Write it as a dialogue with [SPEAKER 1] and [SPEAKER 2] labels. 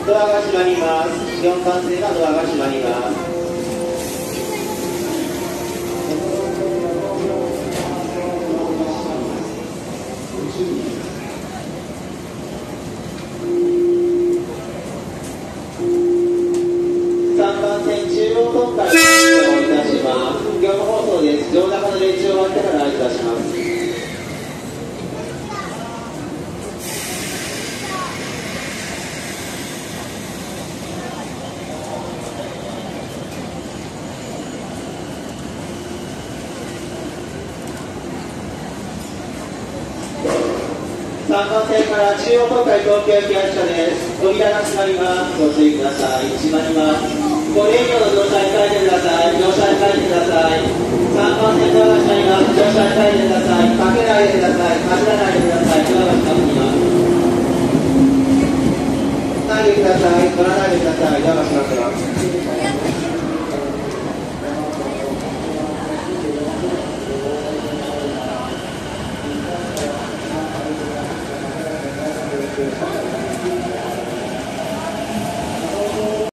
[SPEAKER 1] ドアが閉まります。4番線はドアが閉まります。3番線中央特快の発車をいたします。業務放送です。乗中の列車を終わってから合図出します。3番線から中央東海東京行き発車です。扉が閉まります。ご注意ください。閉まります。ご利用の乗車に書いてください。乗車に書いてください。3番線ドアが閉まります。乗車に書いてください。かけないでください。走らないでください。ドアが閉まっています。ないでください。乗らないでください。ドアが閉まっています。Thank you.